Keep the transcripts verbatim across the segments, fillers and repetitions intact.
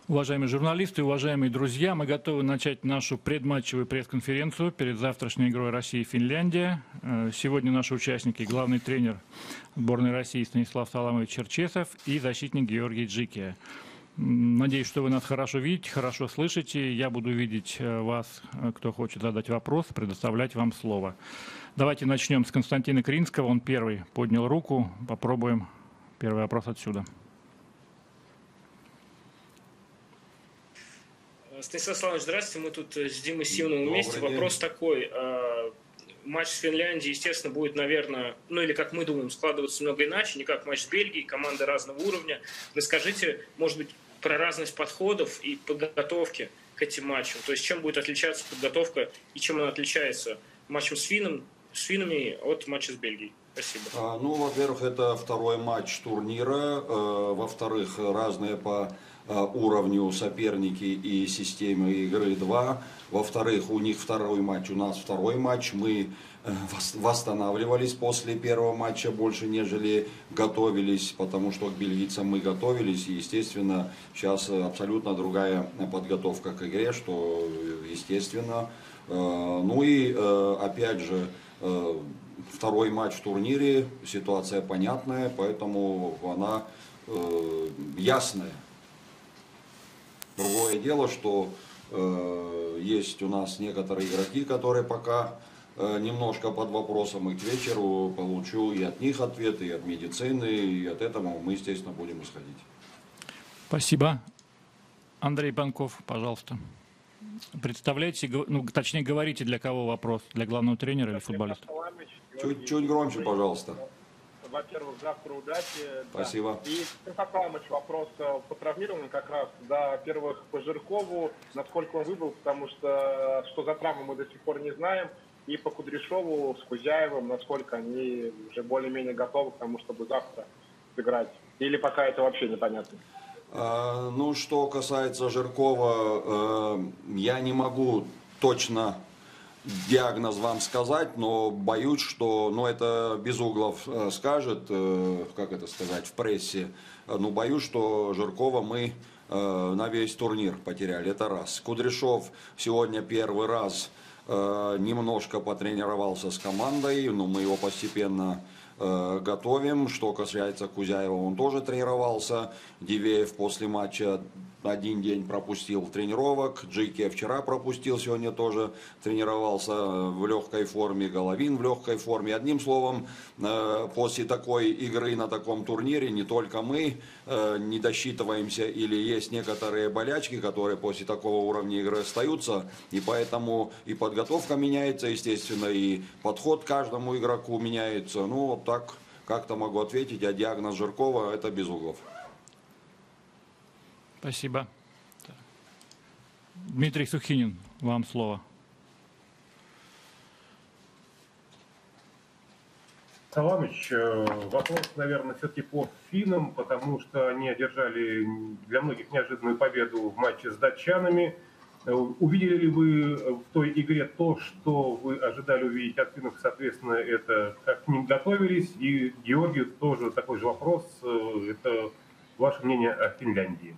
Уважаемые журналисты, уважаемые друзья, мы готовы начать нашу предматчевую пресс-конференцию перед завтрашней игрой России и Финляндия. Сегодня наши участники — главный тренер сборной России Станислав Саламович Черчесов и защитник Георгий Джикия. Надеюсь, что вы нас хорошо видите, хорошо слышите. Я буду видеть вас, кто хочет задать вопрос, предоставлять вам слово. Давайте начнем с Константина Кринского. Он первый поднял руку. Попробуем первый вопрос отсюда. Станислав Славович, здравствуйте. Мы тут с Димой Симоновым вместе. Вопрос такой. Матч с Финляндией, естественно, будет, наверное, ну или, как мы думаем, складываться немного иначе, не как матч с Бельгией, команды разного уровня. Расскажите, может быть, про разность подходов и подготовки к этим матчам. То есть чем будет отличаться подготовка и чем она отличается матчем с, финном, с финнами от матча с Бельгией? Спасибо. А, ну, во-первых, это второй матч турнира. Э, во-вторых, разные по уровню соперники и системы игры два. Во-вторых, у них второй матч, у нас второй матч. Мы восстанавливались после первого матча больше, нежели готовились, потому что к бельгийцам мы готовились. И, естественно, сейчас абсолютно другая подготовка к игре, что естественно. Ну и, опять же, второй матч в турнире, ситуация понятная, поэтому она ясная. Другое дело, что э, есть у нас некоторые игроки, которые пока э, немножко под вопросом, и к вечеру получу и от них ответы, и от медицины, и от этого мы, естественно, будем исходить. Спасибо. Андрей Панков, пожалуйста. Представляете, ну, точнее, говорите, для кого вопрос? Для главного тренера или футболиста? Чуть, чуть громче, пожалуйста. Во-первых, завтра удачи. Спасибо. Да. И, Станислав Павлович, вопрос по травмированию как раз. Да, во-первых, по Жиркову, насколько он выбыл, потому что что за травму мы до сих пор не знаем. И по Кудряшову с Кузяевым, насколько они уже более-менее готовы к тому, чтобы завтра сыграть. Или пока это вообще непонятно. А, ну, что касается Жиркова, э, я не могу точно диагноз вам сказать, но боюсь, что, ну, это Безуглов скажет, как это сказать, в прессе, но боюсь, что Жиркова мы на весь турнир потеряли, это раз. Кудряшов сегодня первый раз немножко потренировался с командой, но мы его постепенно готовим. Что касается Кузяева, он тоже тренировался. Дивеев после матча один день пропустил тренировок. Джике вчера пропустил, сегодня тоже тренировался в легкой форме. Головин в легкой форме. Одним словом, после такой игры на таком турнире не только мы не досчитываемся или есть некоторые болячки, которые после такого уровня игры остаются. И поэтому и подготовка меняется, естественно, и подход к каждому игроку меняется. Ну, вот так как-то могу ответить. А диагноз Жиркова — это Безуглов. Спасибо. Дмитрий Сухинин, вам слово. Саламыч, вопрос, наверное, все-таки по финнам, потому что они одержали для многих неожиданную победу в матче с датчанами. Увидели ли вы в той игре то, что вы ожидали увидеть от финнов, соответственно, это как к ним готовились? И Георгию тоже такой же вопрос, это ваше мнение о Финляндии?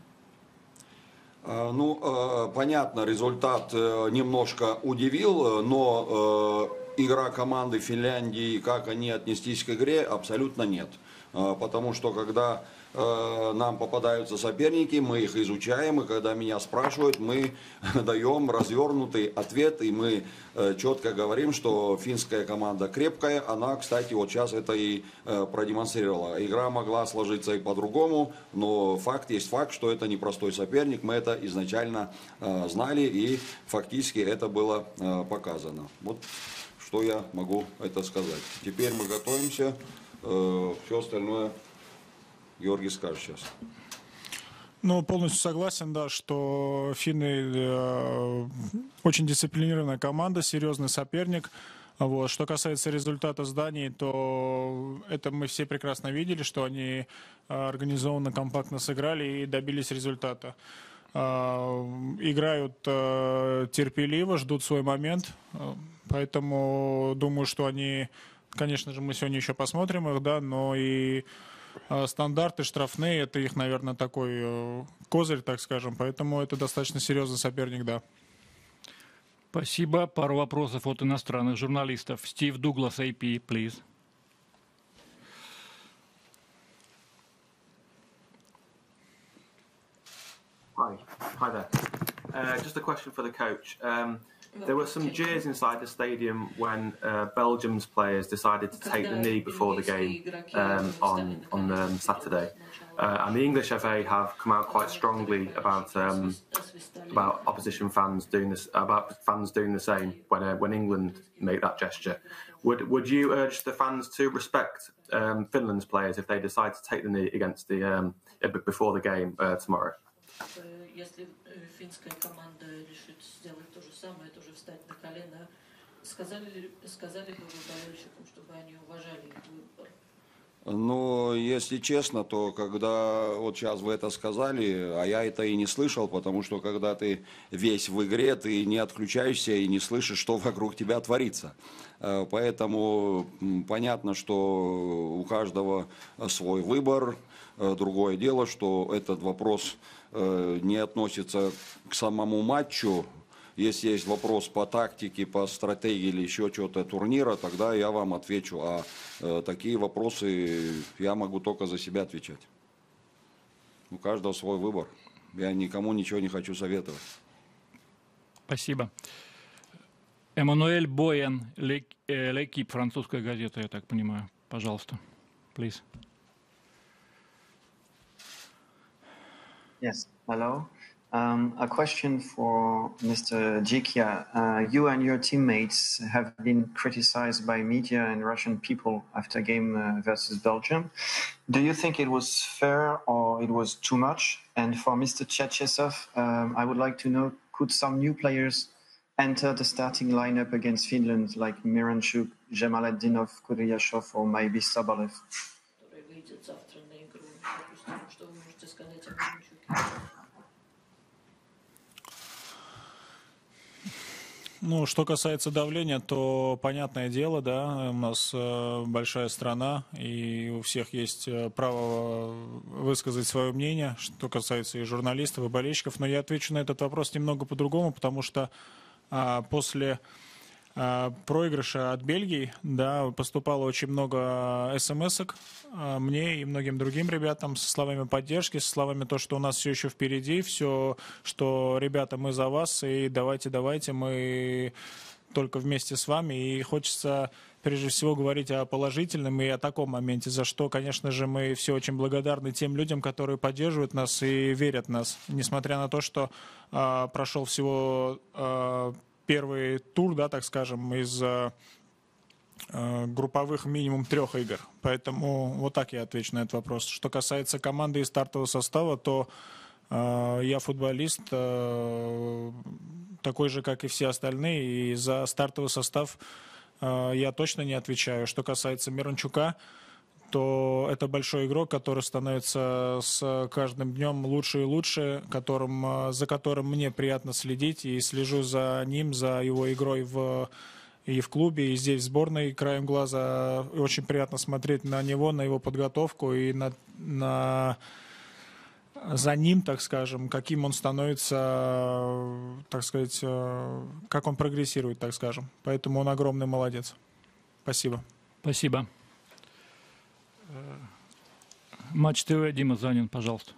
Ну, понятно, результат немножко удивил, но игра команды Финляндии, как они отнестись к игре, абсолютно нет. Потому что когда нам попадаются соперники, мы их изучаем, и когда меня спрашивают, мы даем развернутый ответ, и мы четко говорим, что финская команда крепкая. Она, кстати, вот сейчас это и продемонстрировала. Игра могла сложиться и по-другому, но факт есть факт, что это непростой соперник. Мы это изначально знали, и фактически это было показано. Вот что я могу это сказать. Теперь мы готовимся, все остальное Георгий скажет сейчас. Ну, полностью согласен, да, что финны э, очень дисциплинированная команда, серьезный соперник. Вот. Что касается результата с Данией, то это мы все прекрасно видели, что они организованно, компактно сыграли и добились результата. Э, играют э, терпеливо, ждут свой момент, поэтому думаю, что они, конечно же, мы сегодня еще посмотрим их, да, но и стандарты, штрафные, это их, наверное, такой козырь, так скажем. Поэтому это достаточно серьезный соперник, да. Спасибо. Пару вопросов от иностранных журналистов. Стив Дуглас, эй пи, please. Hi, hi there. Uh, just a question for the coach. Um, there were some jeers inside the stadium when uh, Belgium's players decided to take the knee before the game um, on on um, Saturday, uh, and the English F A have come out quite strongly about um, about opposition fans doing this, about fans doing the same when uh, when England make that gesture. Would would you urge the fans to respect um, Finland's players if they decide to take the knee against the um, before the game uh, tomorrow? Если финская команда решит сделать то же самое, тоже встать на колено, сказали ли, сказали бы вы болельщикам, чтобы они уважали их выбор? Ну, если честно, то когда вот сейчас вы это сказали, а я это и не слышал, потому что когда ты весь в игре, ты не отключаешься и не слышишь, что вокруг тебя творится. Поэтому понятно, что у каждого свой выбор. Другое дело, что этот вопрос не относится к самому матчу. Если есть вопрос по тактике, по стратегии или еще что-то турнира, тогда я вам отвечу. А э, такие вопросы я могу только за себя отвечать. У каждого свой выбор. Я никому ничего не хочу советовать. Спасибо. Эммануэль Боян, L'Équipe, французская газета, я так понимаю. Пожалуйста, please. Yes, hello. Um, a question for Mister Dzikia. Uh, you and your teammates have been criticized by media and Russian people after game uh, versus Belgium. Do you think it was fair or it was too much? And for Mister Cherchesov, um, I would like to know, could some new players enter the starting lineup against Finland, like Miranchuk, Jamaladinov, Kuryashov, or maybe Sabalev? Ну, что касается давления, то понятное дело, да, у нас э, большая страна, и у всех есть право высказать свое мнение, что касается и журналистов, и болельщиков. Но я отвечу на этот вопрос немного по-другому, потому что э, после э, проигрыша от Бельгии, да, поступало очень много смс-ок э, мне и многим другим ребятам со словами поддержки, со словами то, что у нас все еще впереди, все, что, ребята, мы за вас, и давайте, давайте, мы только вместе с вами. И хочется прежде всего говорить о положительном и о таком моменте, за что, конечно же, мы все очень благодарны тем людям, которые поддерживают нас и верят в нас, несмотря на то, что э, прошел всего э, первый тур, да, так скажем, из э, групповых минимум трех игр. Поэтому вот так я отвечу на этот вопрос. Что касается команды и стартового состава, то э, я футболист э, такой же, как и все остальные, и за стартовый состав э, я точно не отвечаю. Что касается Миранчука, то это большой игрок, который становится с каждым днем лучше и лучше, которым, за которым мне приятно следить, и слежу за ним, за его игрой в, и в клубе, и здесь в сборной краем глаза. И очень приятно смотреть на него, на его подготовку и на, на, за ним, так скажем, каким он становится, так сказать, как он прогрессирует, так скажем. Поэтому он огромный молодец. Спасибо. Спасибо. Матч ТВ, Дима Занин, пожалуйста.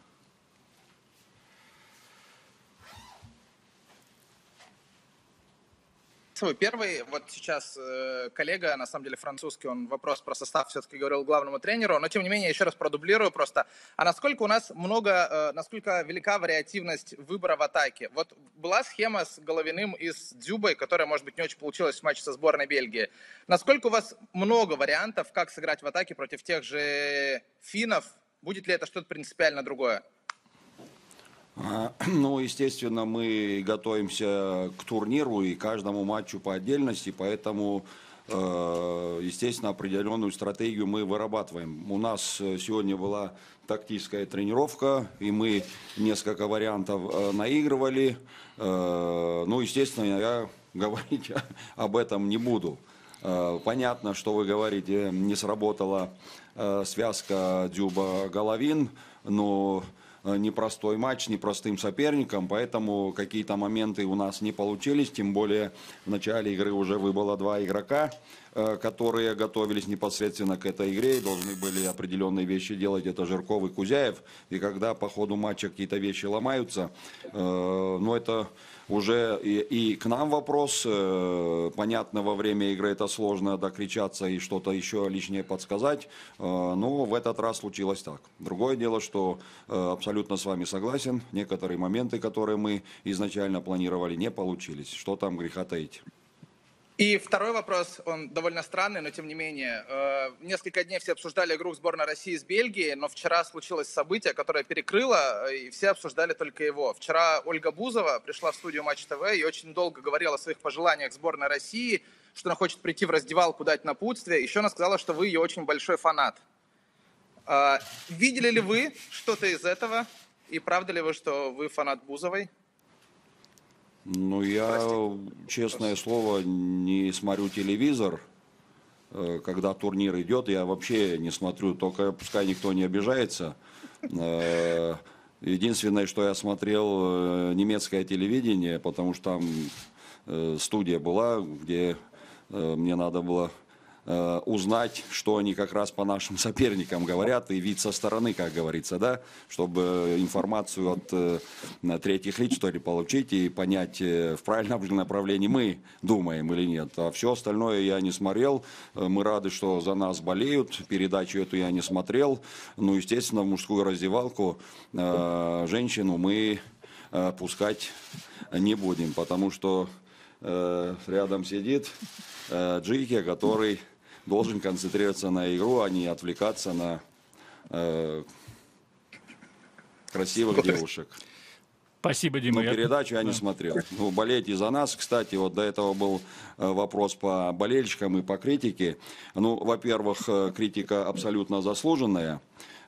Свой первый, вот сейчас э, коллега, на самом деле французский, он вопрос про состав все-таки говорил главному тренеру, но тем не менее еще раз продублирую просто. А насколько у нас много, э, насколько велика вариативность выбора в атаке? Вот была схема с Головиным и с Дзюбой, которая, может быть, не очень получилась в матче со сборной Бельгии. Насколько у вас много вариантов, как сыграть в атаке против тех же финнов? Будет ли это что-то принципиально другое? Ну, естественно, мы готовимся к турниру и каждому матчу по отдельности, поэтому, естественно, определенную стратегию мы вырабатываем. У нас сегодня была тактическая тренировка, и мы несколько вариантов наигрывали. Ну, естественно, я говорить об этом не буду. Понятно, что вы говорите, не сработала связка Дзюба-Головин, но непростой матч, непростым соперником, поэтому какие-то моменты у нас не получились, тем более в начале игры уже выбыло два игрока, которые готовились непосредственно к этой игре и должны были определенные вещи делать, это Жирков и Кузяев, и когда по ходу матча какие-то вещи ломаются, ну это уже и, и к нам вопрос, понятно, во время игры это сложно докричаться и что-то еще лишнее подсказать, но в этот раз случилось так. Другое дело, что абсолютно с вами согласен, некоторые моменты, которые мы изначально планировали, не получились. Что там греха таить? И второй вопрос, он довольно странный, но тем не менее. Несколько дней все обсуждали игру сборной России с Бельгией, но вчера случилось событие, которое перекрыло, и все обсуждали только его. Вчера Ольга Бузова пришла в студию Матч ТВ и очень долго говорила о своих пожеланиях сборной России, что она хочет прийти в раздевалку, дать напутствие. Еще она сказала, что вы ее очень большой фанат. Видели ли вы что-то из этого? И правда ли вы, что вы фанат Бузовой? Ну, я, Прости. честное слово, не смотрю телевизор, когда турнир идет, я вообще не смотрю, только пускай никто не обижается. Единственное, что я смотрел, немецкое телевидение, потому что там студия была, где мне надо было узнать, что они как раз по нашим соперникам говорят, и вид со стороны, как говорится, да, чтобы информацию от э, третьих лиц, что ли, получить и понять, э, в правильном направлении мы думаем или нет. А все остальное я не смотрел. Мы рады, что за нас болеют. Передачу эту я не смотрел. Ну, естественно, в мужскую раздевалку э, женщину мы э, пускать не будем, потому что э, рядом сидит э, Джики, который должен концентрироваться на игру, а не отвлекаться на э, красивых девушек. Спасибо, Дима. Ну, передачу я, я не смотрел. Ну, болейте за нас. Кстати, вот до этого был вопрос по болельщикам и по критике. Ну, во-первых, критика абсолютно заслуженная.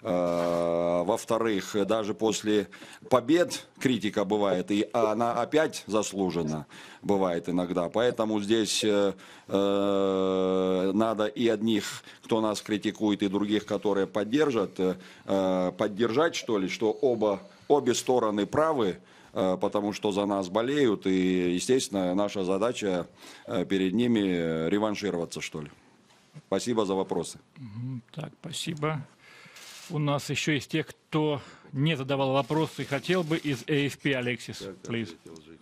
Во-вторых, даже после побед критика бывает, и она опять заслужена, бывает иногда. Поэтому здесь э, надо и одних, кто нас критикует, и других, которые поддержат, э, поддержать, что ли, что оба, обе стороны правы, э, потому что за нас болеют, и, естественно, наша задача э, перед ними реваншироваться, что ли. Спасибо за вопросы. Так, спасибо. У нас еще есть те, кто не задавал вопросы и хотел бы из эй эф пи. Алексис, please.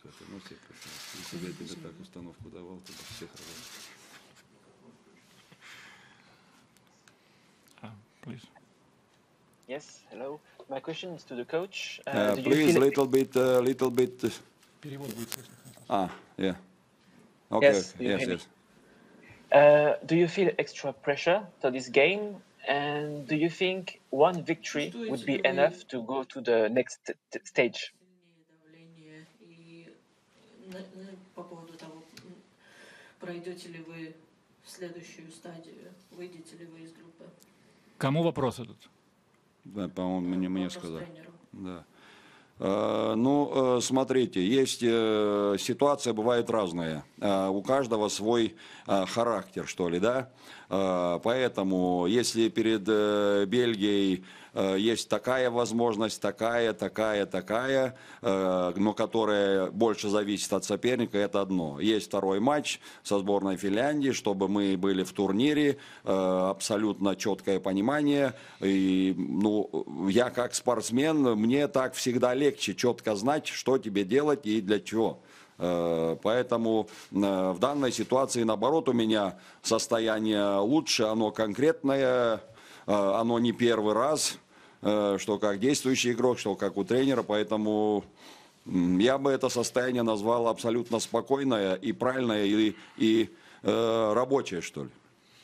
Ah, please. Yes, hello. My question is to the coach. Uh, Uh, do you please, feel- little bit, uh, little bit. uh, Перевод будет слышно. Ah, yeah. Okay, Yes, you yes, hear me? yes. Uh, do you feel extra pressure to this game? And do you think one victory would be enough to go to the next t- t- stage? Давление и на- на- по поводу того, м, пройдете ли вы в следующую стадию, выйдете ли вы из группы? Кому вопрос этот? Да, по-моему, мне, мне Вопрос сказали. тренеру. Да. Э, Ну, э, смотрите, есть э, ситуация, бывает разная. Э, У каждого свой э, характер, что ли, да? Э, Поэтому, если перед э, Бельгией э, есть такая возможность, такая, такая, такая, э, но которая больше зависит от соперника, это одно. Есть второй матч со сборной Финляндии, чтобы мы были в турнире, э, абсолютно четкое понимание. И, ну, я как спортсмен, мне так всегда легче четко знать, что тебе делать и для чего. Э, Поэтому э, в данной ситуации, наоборот, у меня состояние лучше, оно конкретное, э, оно не первый раз, э, что как действующий игрок, что как у тренера, поэтому м, я бы это состояние назвал абсолютно спокойное и правильное, и, и э, рабочее, что ли.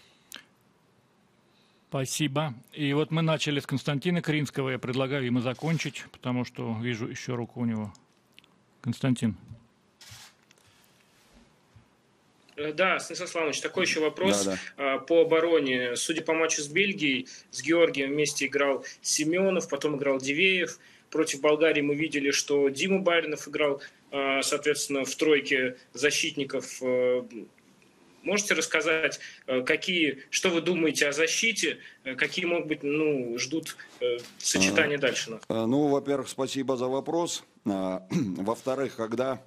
Спасибо. И вот мы начали с Константина Кринского. Я предлагаю ему закончить, потому что вижу еще руку у него. Константин. Э, Да, Станислав Славович, такой еще вопрос Да, а, по обороне. Судя по матчу с Бельгией, с Георгием вместе играл Семенов, потом играл Дивеев. Против Болгарии мы видели, что Дима Баринов играл, а, соответственно, в тройке защитников. э, Можете рассказать, какие, что вы думаете о защите, какие, могут быть, ну, ждут сочетания дальше? Ну, во-первых, спасибо за вопрос. Во-вторых, когда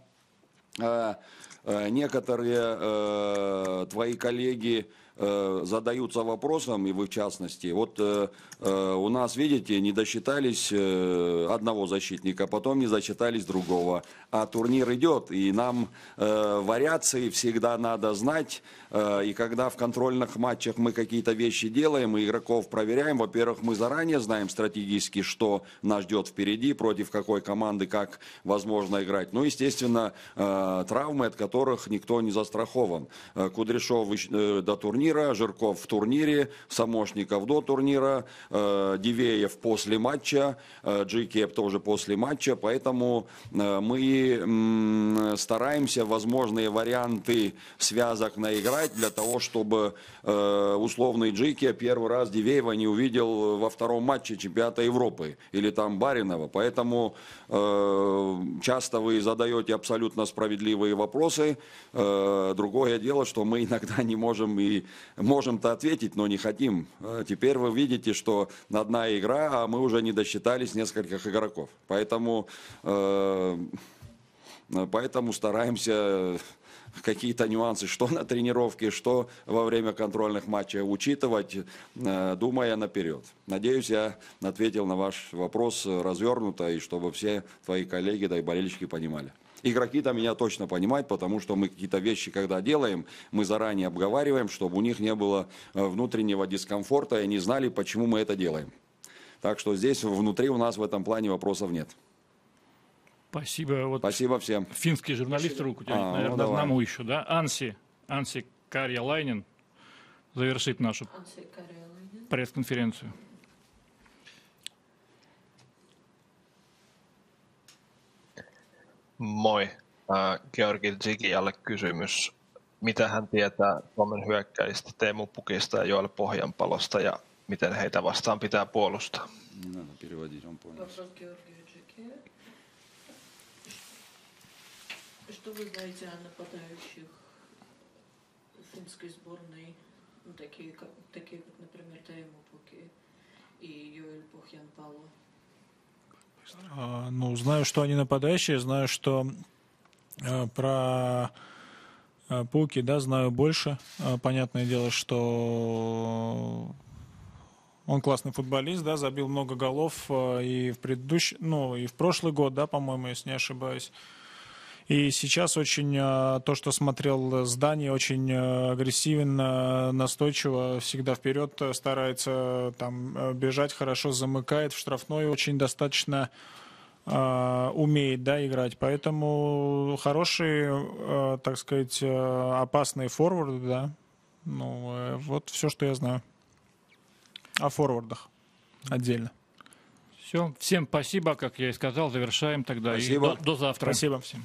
некоторые твои коллеги задаются вопросом, и вы в частности, вот э, э, у нас, видите, не досчитались э, одного защитника, потом не досчитались другого, а турнир идет, и нам э, вариации всегда надо знать, э, и когда в контрольных матчах мы какие-то вещи делаем, и игроков проверяем, во-первых, мы заранее знаем стратегически, что нас ждет впереди, против какой команды, как возможно играть, ну, естественно, э, травмы, от которых никто не застрахован. Кудряшов э, до турнира, Жирков в турнире, Самошников до турнира, э, Дивеев после матча, э, Джикеп тоже после матча, поэтому э, мы э, стараемся возможные варианты связок наиграть для того, чтобы э, условный Джикеп первый раз Дивеева не увидел во втором матче чемпионата Европы или там Баринова, поэтому э, часто вы задаете абсолютно справедливые вопросы, э, другое дело, что мы иногда не можем и можем-то ответить, но не хотим. Теперь вы видите, что одна игра, а мы уже не досчитались нескольких игроков. Поэтому, э, поэтому стараемся какие-то нюансы, что на тренировке, что во время контрольных матчей учитывать, э, думая наперед. Надеюсь, я ответил на ваш вопрос развернуто, и чтобы все твои коллеги, да и болельщики понимали. Игроки-то меня точно понимают, потому что мы какие-то вещи, когда делаем, мы заранее обговариваем, чтобы у них не было внутреннего дискомфорта и они знали, почему мы это делаем. Так что здесь внутри у нас в этом плане вопросов нет. Спасибо. Вот Спасибо всем. Финский журналист Спасибо. Руку тянет, а, наверное, ну, одному еще, да? Анси, Анси Карьялайнен завершит нашу пресс-конференцию. Moi. Äh, Georgi Zigialle kysymys. Mitä hän tietää Suomen hyökkäistä Teemu Pukista ja Joel Pohjanpalosta ja miten heitä vastaan pitää puolustaa? Что вы знаете о нападающих финской сборной, ну, такие, как, такие как, например, Теему Пуки и Йоэль Похьянпало? А, ну, знаю, что они нападающие, знаю, что а, про а, Пуки, да, знаю больше. А, понятное дело, что он классный футболист, да, забил много голов а, и в предыдущий, ну, и в прошлый год, да, по-моему, если не ошибаюсь. И сейчас очень, то, что смотрел с Данией, очень агрессивен, настойчиво, всегда вперед старается там бежать, хорошо замыкает, в штрафной очень достаточно э, умеет, да, играть. Поэтому хорошие, э, так сказать, опасные форварды, да. Ну, э, вот все, что я знаю о форвардах отдельно. Все, всем спасибо, как я и сказал, завершаем тогда. Спасибо. И до, до завтра. Спасибо всем.